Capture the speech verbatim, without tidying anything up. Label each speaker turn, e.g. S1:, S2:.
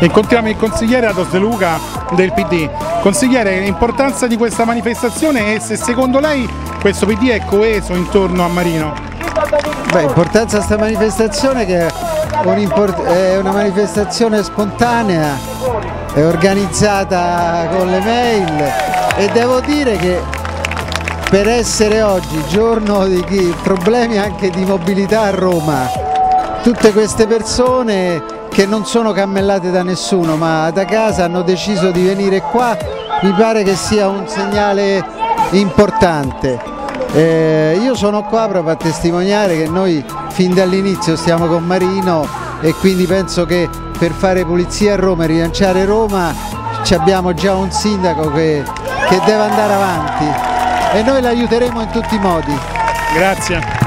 S1: Incontriamo il consigliere Ados De Luca del P D. Consigliere, l'importanza di questa manifestazione e se secondo lei questo P D è coeso intorno a Marino?
S2: Beh, importanza di questa manifestazione che è, un è una manifestazione spontanea, è organizzata con le mail e devo dire che per essere oggi giorno di chi, problemi anche di mobilità a Roma, tutte queste persone che non sono cammellate da nessuno ma da casa hanno deciso di venire qua, mi pare che sia un segnale importante. Eh, io sono qua proprio a testimoniare che noi fin dall'inizio stiamo con Marino e quindi penso che per fare pulizia a Roma e rilanciare Roma abbiamo già un sindaco che, che deve andare avanti e noi l'aiuteremo in tutti i modi.
S1: Grazie.